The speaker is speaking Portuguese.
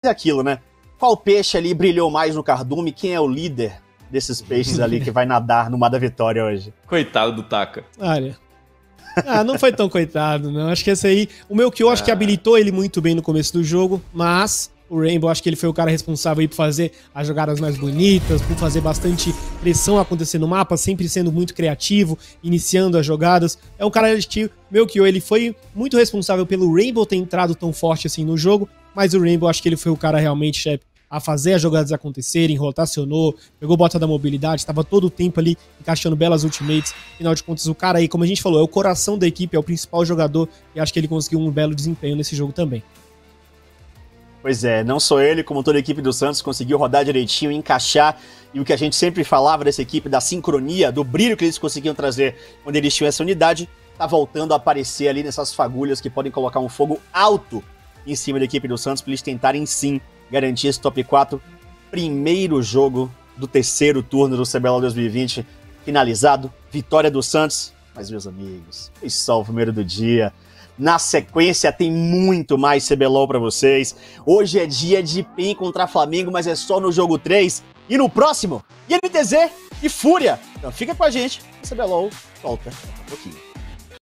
é aquilo, né? Qual peixe ali brilhou mais no cardume? Quem é o líder desses peixes ali que vai nadar no Mar da Vitória hoje? Coitado do Taka. Olha... não foi tão coitado, não. Acho que esse aí... O Melchior acho que habilitou ele muito bem no começo do jogo, mas o Rainbow acho que ele foi o cara responsável aí por fazer as jogadas mais bonitas, por fazer bastante pressão acontecer no mapa, sempre sendo muito criativo, iniciando as jogadas. É um cara que... Melchior, ele foi muito responsável pelo Rainbow ter entrado tão forte assim no jogo, mas o Rainbow acho que ele foi o cara realmente, chefe, a fazer as jogadas acontecerem, rotacionou, pegou bota da mobilidade, estava todo o tempo ali encaixando belas ultimates. Afinal de contas, o cara aí, como a gente falou, é o coração da equipe, é o principal jogador e acho que ele conseguiu um belo desempenho nesse jogo também. Pois é, não só ele, como toda a equipe do Santos conseguiu rodar direitinho, encaixar, e o que a gente sempre falava dessa equipe, da sincronia, do brilho que eles conseguiam trazer quando eles tinham essa unidade, tá voltando a aparecer ali nessas fagulhas que podem colocar um fogo alto em cima da equipe do Santos para eles tentarem sim garantir esse top 4, primeiro jogo do terceiro turno do CBLOL 2020 finalizado, vitória do Santos, mas meus amigos, foi só o primeiro do dia, na sequência tem muito mais CBLOL pra vocês, hoje é dia de PEN contra Flamengo, mas é só no jogo 3, e no próximo, INTZ e Fúria, então fica com a gente, o CBLOL volta daqui a pouquinho.